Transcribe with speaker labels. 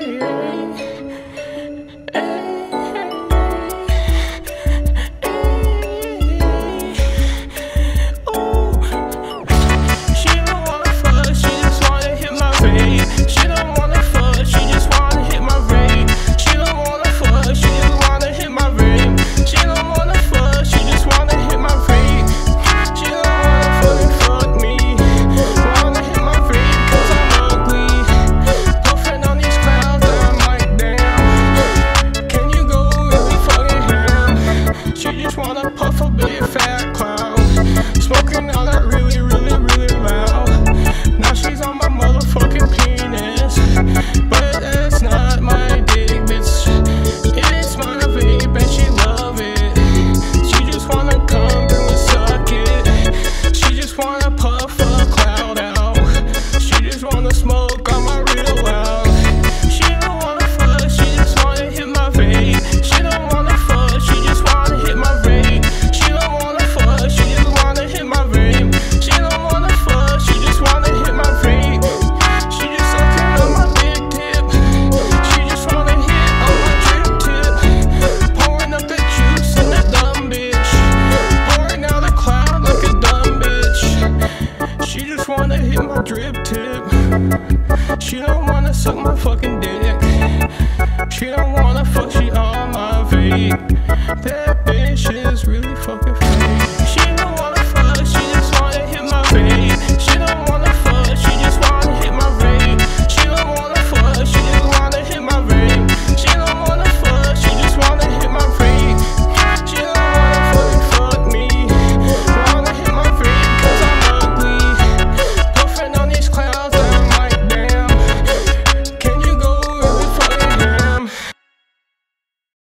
Speaker 1: Smoking all that really loud. Now she's on my motherfucking penis. But that's not my dick, bitch. It's my vape and she love it. She just wanna come through and suck it. She just wanna puff a cloud out. She just wanna smoke on my real loud. She don't wanna fuck, she just wanna hit my vape. She don't wanna fuck, she just wanna hit my vape. She don't wanna fuck, she just wanna hit my vape. She don't wanna fuck, she just wanna hit my vape. She just sucking on my big tip. She just wanna hit on my drip tip. Pouring up that juice in that dumb bitch. Pouring out a cloud like a dumb bitch. She just wanna hit my drip tip. She don't wanna suck my fucking dick. She don't wanna fuck, she on my vape.